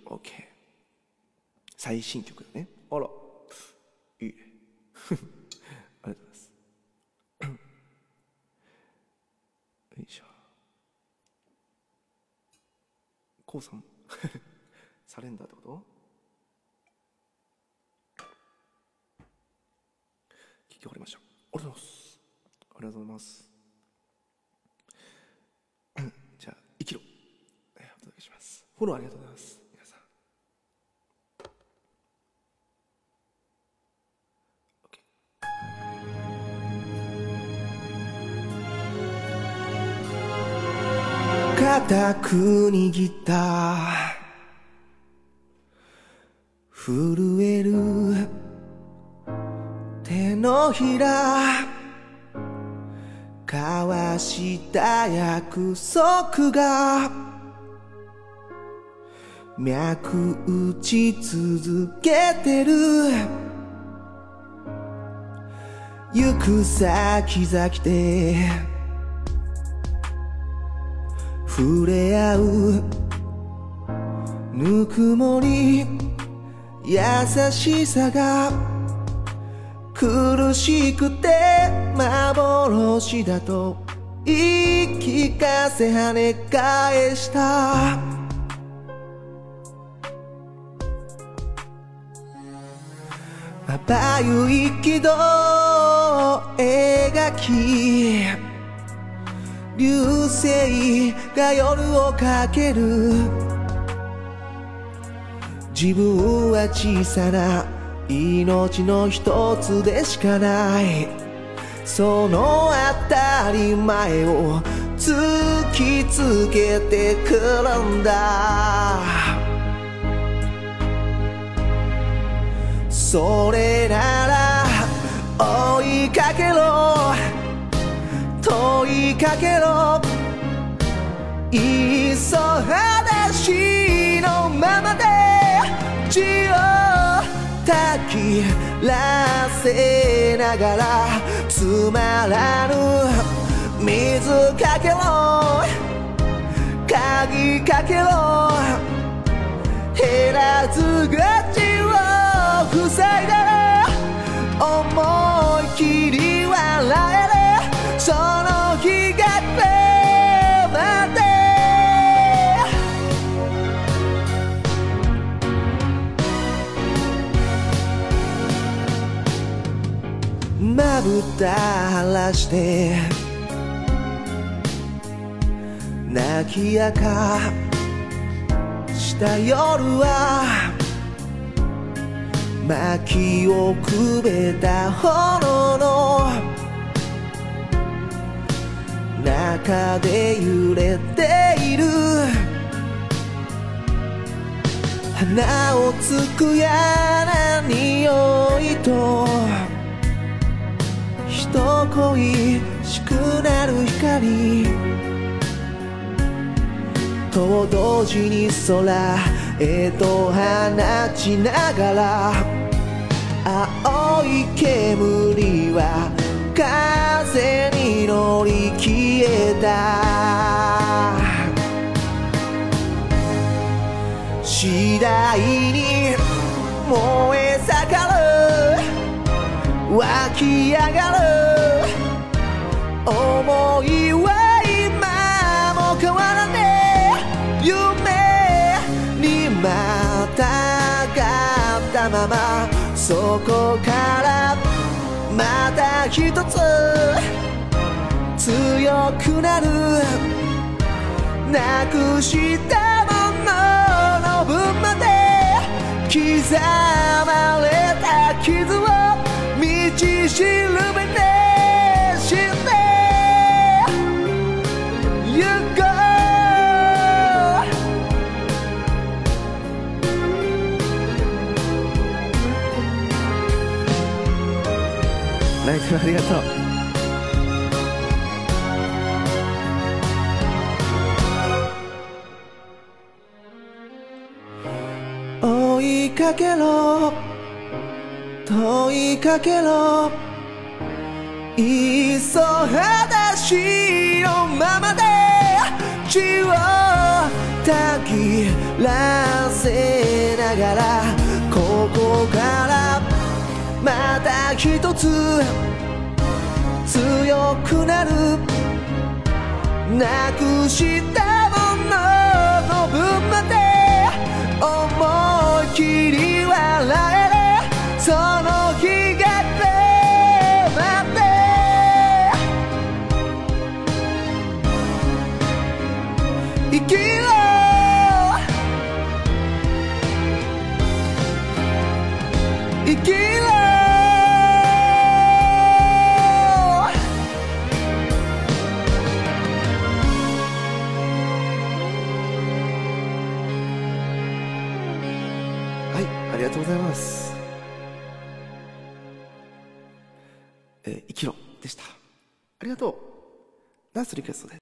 OK。最新曲だね。あら、いいね。ありがとうございます。よいしょ。こうさんサレンダーってこと？聞き終わりました。ありがとうございます。ありがとうございます。じゃあ、生きろ。お届けします。フォローありがとうございます。皆さん。固く握った震える手のひら、交わした約束が脈打ち続けてる。行く先々で触れ合うぬくもり、優しさが苦しくて幻だと言い聞かせ跳ね返した。まばゆい軌道を描き、流星が夜をかける。自分は小さな命の一つでしかない、その当たり前を突きつけてくるんだ。それなら追いかけろ、問いかけろ、いっそ裸足のままで血をたきらせながら、つまらぬ水かけろ、鍵かけろ、減らず口を塞いだら思い切り笑える、その日が来るまで。まぶた晴らして泣き明かした夜は、薪をくべた炎の中で揺れている。花をつくやな匂いと人恋しくなる光と同時に空へと放ちながら、青い煙は風に乗り消えた。次第に燃え盛る、湧き上がる想いは今も変わらねえ。夢にまたがったまま、そこからまた一つ強くなる。なくしたものの分まで刻まれた傷を道しるべて死んでゆこう。ライトありがとう。追いかけろ、問いかけろ、いっそ裸足のままで血をたぎらせながらここからまた一つ強くなるなくしたものの分まで思い切り笑えるその日が来るまで生きろ生きろはい、ありがとうございます。生きろでした。ありがとう。ダンスリクエストで。